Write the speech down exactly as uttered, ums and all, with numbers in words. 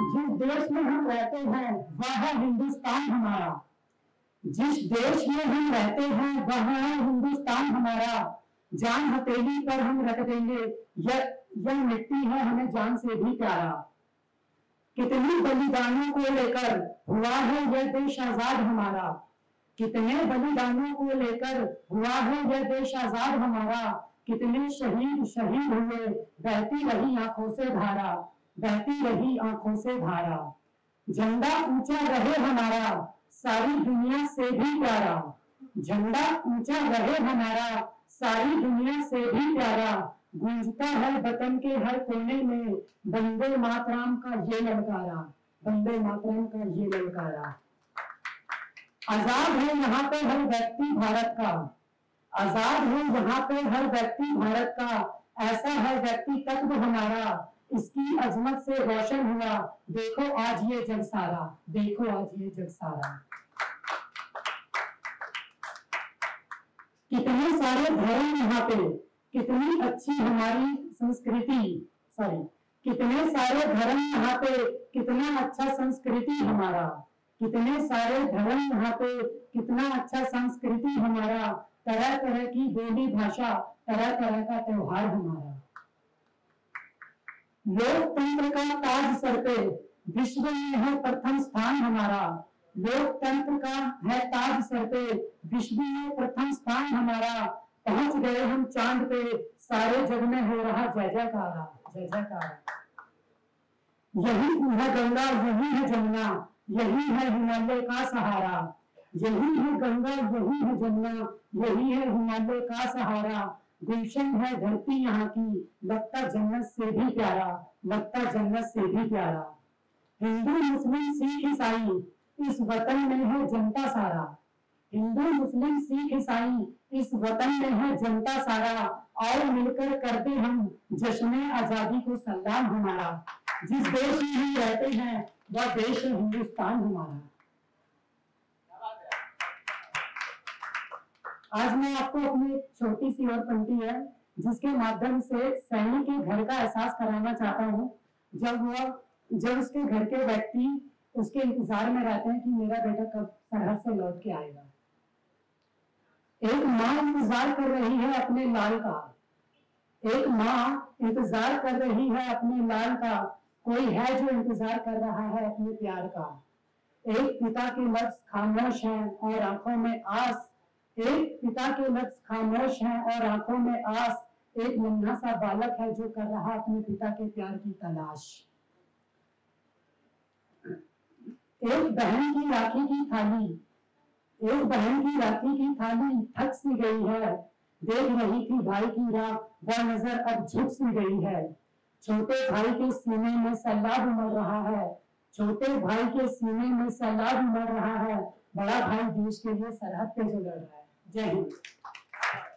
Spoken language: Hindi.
जिस देश में हम रहते हैं वह है हिंदुस्तान हमारा। जिस देश में हम रहते हैं वह है हिंदुस्तान हमारा। जान हथेली पर हम रख देंगे, यह यह मिट्टी है हमें जान से भी प्यारा। कितनी बलिदानों को लेकर हुआ है यह देश आजाद हमारा। कितने बलिदानों को लेकर हुआ है यह देश आजाद हमारा। कितने शहीद शहीद हुए, बहती रही आंखों से धारा, बहती रही आंखों से धारा। झंडा ऊंचा रहे हमारा, सारी दुनिया से भी प्यारा। झंडा ऊंचा रहे हमारा, सारी दुनिया से भी प्यारा। गूंजता है वतन के हर कोने में, वंदे मातरम का ये ललकारा, वंदे मातरम का ये ललकारा। आजाद है यहाँ पे हर व्यक्ति भारत का, आजाद है यहाँ पे हर व्यक्ति भारत का। ऐसा है व्यक्ति तत्व हमारा, इसकी अजमत से रोशन हुआ, देखो आज ये जग सारा, देखो आज ये जग सारा। कितने सारे धर्म यहाँ पे, कितनी अच्छी हमारी संस्कृति, सॉरी कितने सारे धर्म यहाँ पे, कितना अच्छा संस्कृति हमारा। कितने सारे धर्म यहाँ पे, कितना अच्छा संस्कृति हमारा। तरह तरह की बोली भाषा, तरह तरह का त्योहार हमारा। लोकतंत्र का ताज सर पे, विश्व में है प्रथम स्थान हमारा। लोकतंत्र का है ताज सर पे, विश्व में प्रथम स्थान हमारा। पहुंच गए हम चांद पे, सारे जग में हो रहा जय जयकारा, जय जयकारा। यही है गंगा, यही है जमुना, यही है हिमालय का सहारा। यही है गंगा, यही है जमुना, यही है हिमालय का सहारा। गुलशन है धरती यहाँ की, लगता जन्नत से भी प्यारा, लगता जन्नत से भी प्यारा। हिंदू मुस्लिम सिख ईसाई, इस वतन में है जनता सारा। हिंदू मुस्लिम सिख ईसाई, इस वतन में है जनता सारा। और मिलकर करते हम जश्न आजादी को सलाम हमारा। जिस देश में हम रहते हैं वह देश है हिंदुस्तान हमारा। आज मैं आपको अपनी छोटी सी और पंक्ति है जिसके माध्यम से सैनिक के घर का एहसास कराना चाहता हूँ। जब वह जब उसके घर के व्यक्ति उसके इंतजार में रहते हैं कि मेरा बेटा कब सरहद से लौट के आएगा। एक माँ इंतजार कर रही है अपने लाल का, एक माँ इंतजार कर रही है अपने लाल का। कोई है जो इंतजार कर रहा है अपने प्यार का। एक पिता के लफ्ज खामोश हैं और आंखों में आस, एक पिता के लफ्ज खामोश हैं और आंखों में आस। एक नन्हा सा बालक है जो कर रहा अपने पिता के प्यार की तलाश। एक बहन की राखी की थाली, एक बहन की राखी की थाली थक सी गई है। देख रही थी भाई की राह, वह नजर अब झुक सी गई है। छोटे भाई के सीने में सैलाब उमड़ रहा है, छोटे भाई के सीने में सैलाब उमड़ रहा है। बड़ा भाई देश के लिए सरहद पे जो लड़ रहा है। जय हिंद।